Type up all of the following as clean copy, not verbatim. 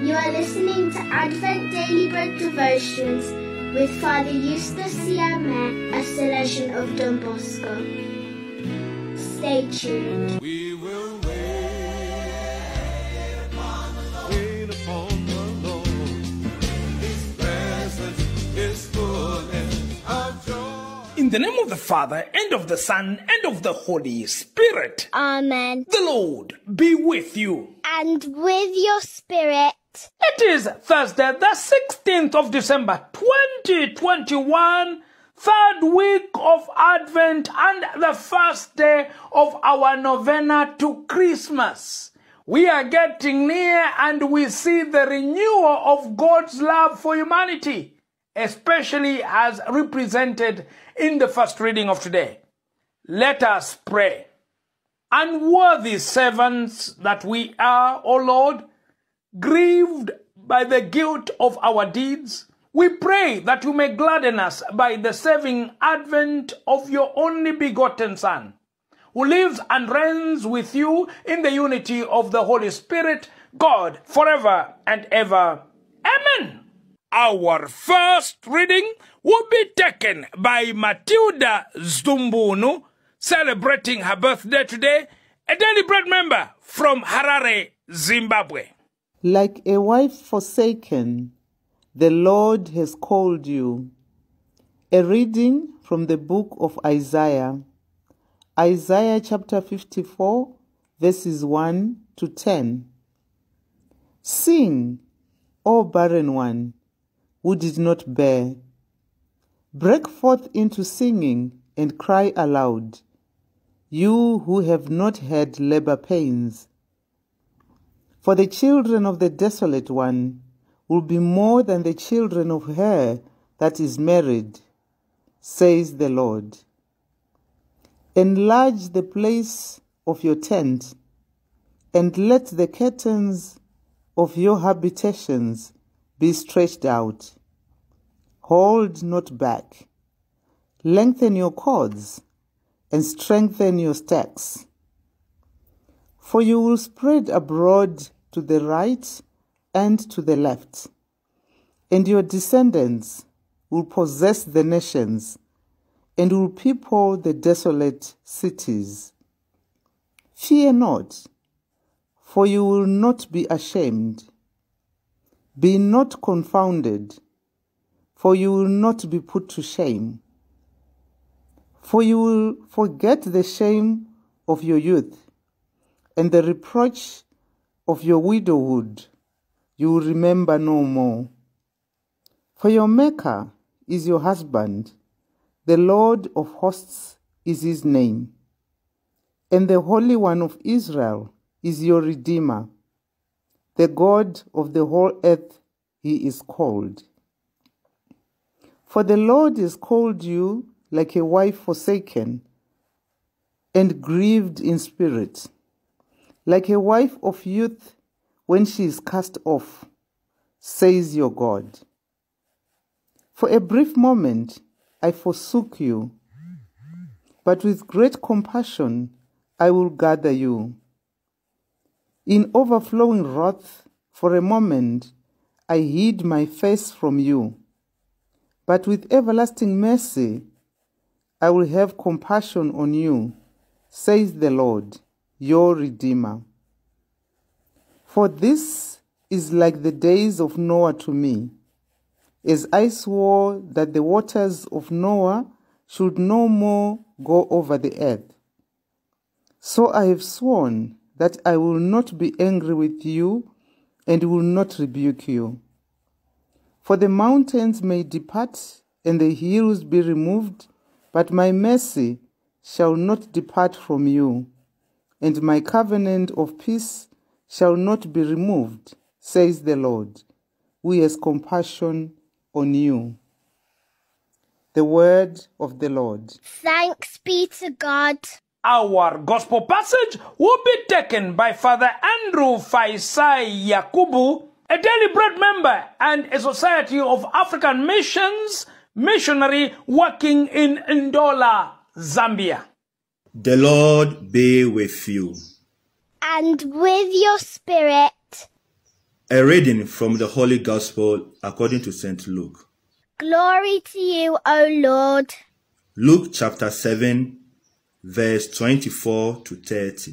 You are listening to Advent Daily Bread Devotions with Father Eustace, Siame, a Salesian of Bosco. Stay tuned. We will wait upon the Lord. His presence is fullness of joy. In the name of the Father, and of the Son, and of the Holy Spirit. Amen. The Lord be with you. And with your spirit. It is Thursday, the 16th of December, 2021, third week of Advent and the first day of our novena to Christmas. We are getting near and we see the renewal of God's love for humanity, especially as represented in the first reading of today. Let us pray. Unworthy servants that we are, O Lord, grieved by the guilt of our deeds, we pray that you may gladden us by the saving advent of your only begotten Son, who lives and reigns with you in the unity of the Holy Spirit, God, forever and ever. Amen. Our first reading will be taken by Matilda Zumbunu, celebrating her birthday today, a Daily Bread member from Harare, Zimbabwe. Like a wife forsaken, the Lord has called you. A reading from the book of Isaiah. Isaiah chapter 54, verses 1 to 10. Sing, O barren one, who did not bear. Break forth into singing and cry aloud, you who have not had labor pains. For the children of the desolate one will be more than the children of her that is married, says the Lord. Enlarge the place of your tent, and let the curtains of your habitations be stretched out. Hold not back. Lengthen your cords, and strengthen your stacks. For you will spread abroad to the right and to the left, and your descendants will possess the nations and will people the desolate cities. Fear not, for you will not be ashamed. Be not confounded, for you will not be put to shame. For you will forget the shame of your youth, and the reproach of your widowhood you will remember no more. For your Maker is your husband, the Lord of hosts is his name, and the Holy One of Israel is your Redeemer. The God of the whole earth he is called. For the Lord has called you like a wife forsaken and grieved in spirit, like a wife of youth when she is cast off, says your God. For a brief moment I forsook you, but with great compassion I will gather you. In overflowing wrath for a moment I hid my face from you, but with everlasting mercy I will have compassion on you, says the Lord, your Redeemer. For this is like the days of Noah to me, as I swore that the waters of Noah should no more go over the earth. So I have sworn that I will not be angry with you and will not rebuke you. For the mountains may depart and the hills be removed, but my mercy shall not depart from you, and my covenant of peace shall not be removed, says the Lord, who has compassion on you. The word of the Lord. Thanks be to God. Our gospel passage will be taken by Father Andrew Faisai Yakubu, a Daily Bread member and a Society of African Missions missionary working in Ndola, Zambia. The Lord be with you. And with your spirit. A reading from the Holy Gospel according to St. Luke. Glory to you, O Lord. Luke chapter 7, verse 24 to 30.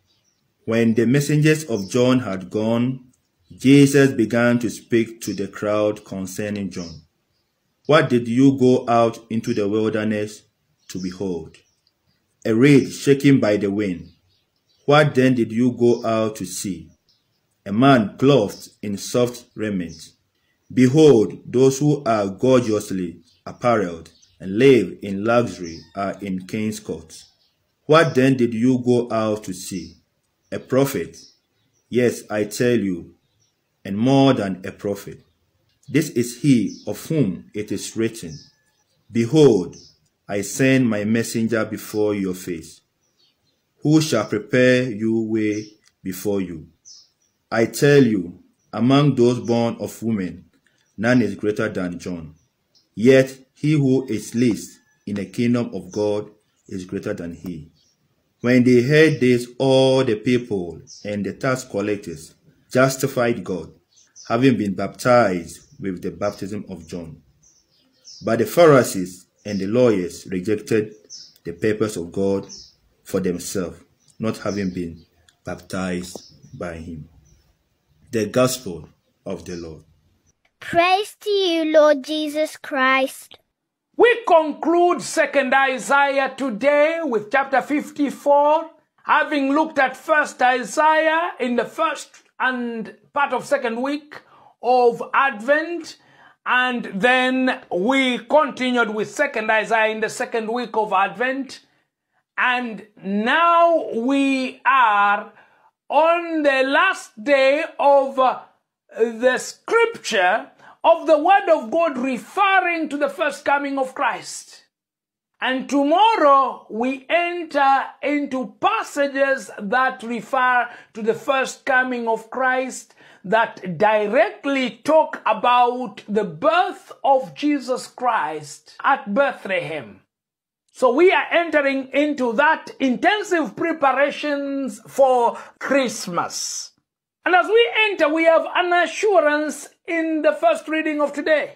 When the messengers of John had gone, Jesus began to speak to the crowd concerning John. What did you go out into the wilderness to behold? A reed shaken by the wind. What then did you go out to see? A man clothed in soft raiment. Behold, those who are gorgeously apparelled and live in luxury are in king's courts. What then did you go out to see? A prophet? Yes, I tell you, and more than a prophet. This is he of whom it is written, Behold, I send my messenger before your face, who shall prepare your way before you. I tell you, among those born of women, none is greater than John. Yet he who is least in the kingdom of God is greater than he. When they heard this, all the people and the tax collectors justified God, having been baptized with the baptism of John. But the Pharisees and the lawyers rejected the purpose of God for themselves, not having been baptized by him. The Gospel of the Lord. Praise to you, Lord Jesus Christ. We conclude 2nd Isaiah today with chapter 54, having looked at 1st Isaiah in the first and part of second week of Advent, and then we continued with 2nd Isaiah in the second week of Advent, and now we are on the last day of the scripture of the word of God referring to the first coming of Christ. And tomorrow we enter into passages that refer to the first coming of Christ, that directly talk about the birth of Jesus Christ at Bethlehem. So we are entering into that intensive preparations for Christmas. And as we enter, we have an assurance in the first reading of today.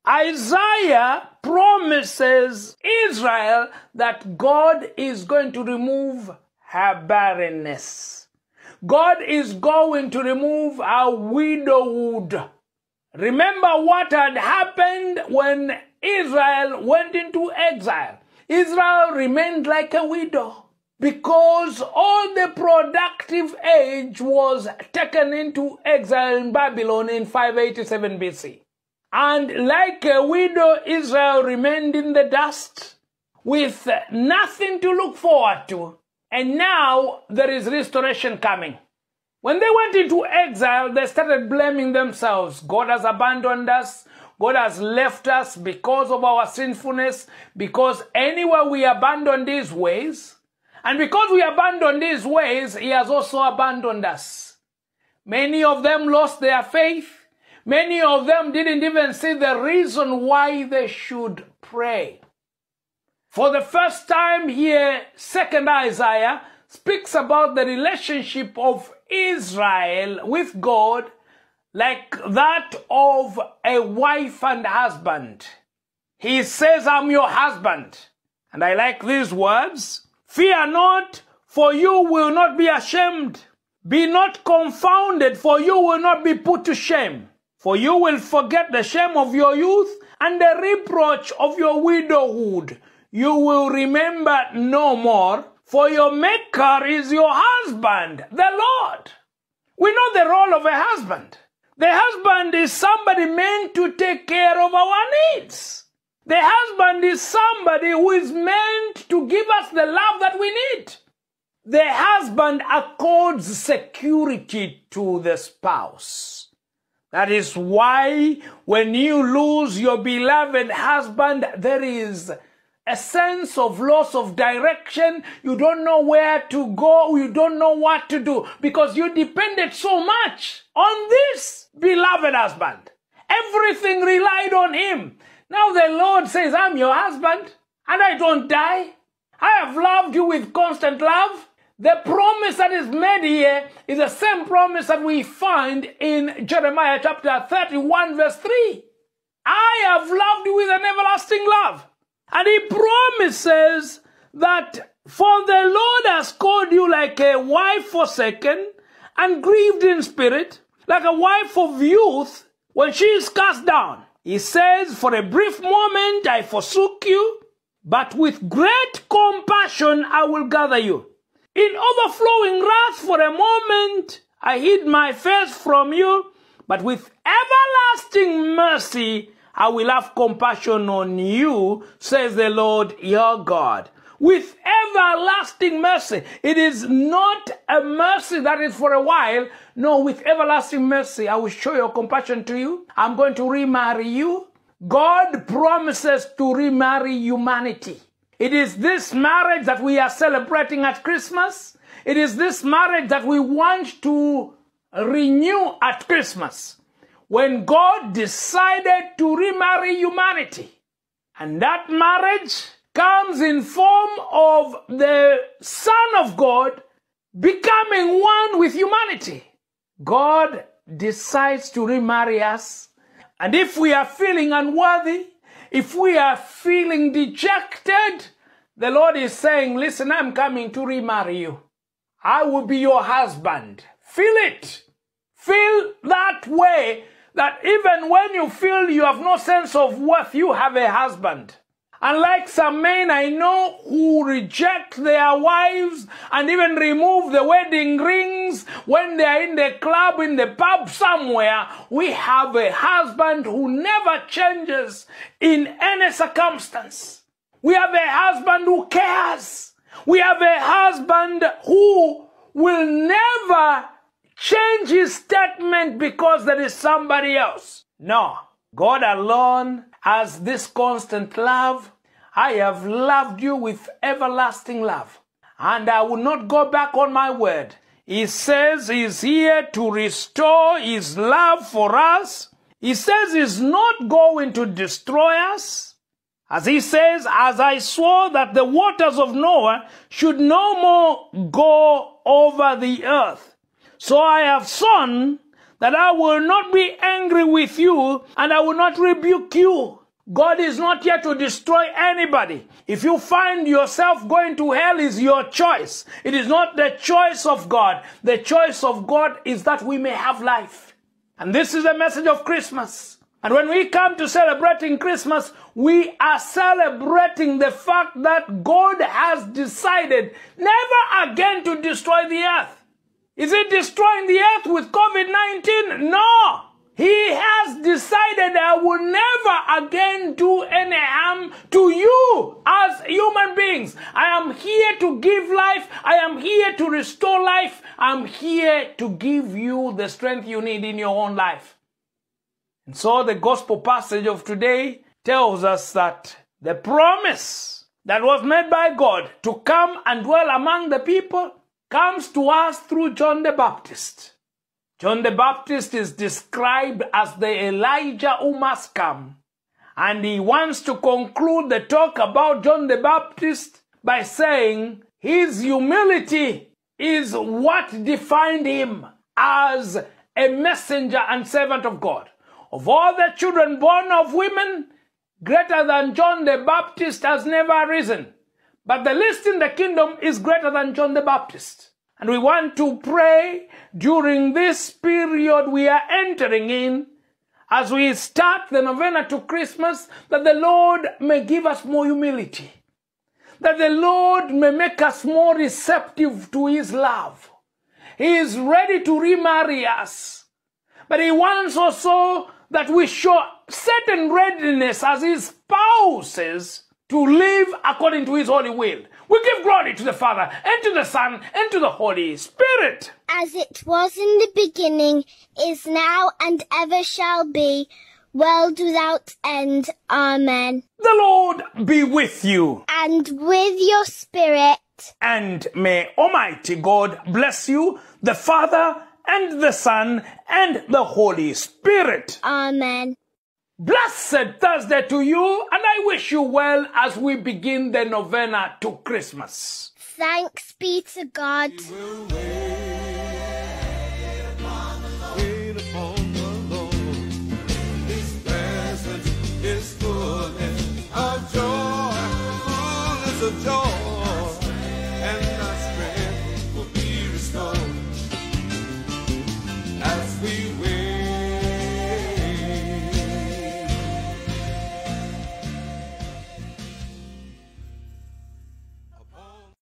Isaiah promises Israel that God is going to remove her barrenness. God is going to remove her widowhood. Remember what had happened when Israel went into exile. Israel remained like a widow because all the productive age was taken into exile in Babylon in 587 BC. And like a widow, Israel remained in the dust with nothing to look forward to. And now there is restoration coming. When they went into exile, they started blaming themselves. God has abandoned us. God has left us because of our sinfulness, because anywhere we abandon these ways, and because we abandon these ways, he has also abandoned us. Many of them lost their faith. Many of them didn't even see the reason why they should pray. For the first time here, 2nd Isaiah speaks about the relationship of Israel with God like that of a wife and husband. He says, I'm your husband. And I like these words. Fear not, for you will not be ashamed. Be not confounded, for you will not be put to shame. For you will forget the shame of your youth and the reproach of your widowhood. You will remember no more, for your maker is your husband, the Lord. We know the role of a husband. The husband is somebody meant to take care of our needs. The husband is somebody who is meant to give us the love that we need. The husband accords security to the spouse. That is why when you lose your beloved husband, there is a sense of loss of direction. You don't know where to go. You don't know what to do because you depended so much on this beloved husband. Everything relied on him. Now the Lord says, I'm your husband and I don't die. I have loved you with constant love. The promise that is made here is the same promise that we find in Jeremiah chapter 31 verse 3. I have loved you with an everlasting love. And he promises that for the Lord has called you like a wife forsaken and grieved in spirit, like a wife of youth when she is cast down. He says, for a brief moment I forsook you, but with great compassion I will gather you. In overflowing wrath for a moment I hid my face from you, but with everlasting mercy I will have compassion on you, says the Lord your God. With everlasting mercy. It is not a mercy that is for a while. No, with everlasting mercy, I will show your compassion to you. I'm going to remarry you. God promises to remarry humanity. It is this marriage that we are celebrating at Christmas. It is this marriage that we want to renew at Christmas. When God decided to remarry humanity. And that marriage comes in form of the Son of God becoming one with humanity. God decides to remarry us. And if we are feeling unworthy, if we are feeling dejected, the Lord is saying, listen, I'm coming to remarry you. I will be your husband. Feel it. Feel that way, that even when you feel you have no sense of worth, you have a husband. Unlike some men I know who reject their wives and even remove the wedding rings when they are in the club, in the pub somewhere, we have a husband who never changes in any circumstance. We have a husband who cares. We have a husband who will never change his statement because there is somebody else. No, God alone has this constant love. I have loved you with everlasting love, and I will not go back on my word. He says he's here to restore his love for us. He says he's not going to destroy us. As he says, as I swore that the waters of Noah should no more go over the earth. So I have sworn that I will not be angry with you and I will not rebuke you. God is not here to destroy anybody. If you find yourself going to hell, is your choice. It is not the choice of God. The choice of God is that we may have life. And this is the message of Christmas. And when we come to celebrating Christmas, we are celebrating the fact that God has decided never again to destroy the earth. Is it destroying the earth with COVID-19? No. He has decided I will never again do any harm to you as human beings. I am here to give life. I am here to restore life. I'm here to give you the strength you need in your own life. And so the gospel passage of today tells us that the promise that was made by God to come and dwell among the people comes to us through John the Baptist. John the Baptist is described as the Elijah who must come. And he wants to conclude the talk about John the Baptist by saying his humility is what defined him as a messenger and servant of God. Of all the children born of women, greater than John the Baptist has never arisen. But the least in the kingdom is greater than John the Baptist. And we want to pray during this period we are entering in, as we start the novena to Christmas, that the Lord may give us more humility. That the Lord may make us more receptive to his love. He is ready to remarry us. But he wants also that we show certain readiness as his spouses to live according to his holy will. We give glory to the Father, and to the Son, and to the Holy Spirit. As it was in the beginning, is now, and ever shall be, world without end. Amen. The Lord be with you. And with your spirit. And may Almighty God bless you, the Father, and the Son, and the Holy Spirit. Amen. Blessed Thursday to you, and I wish you well as we begin the novena to Christmas. Thanks be to God. We'll wait upon the Lord. His presence is fullness of joy, fullness of joy, and our strength will be restored as we wait.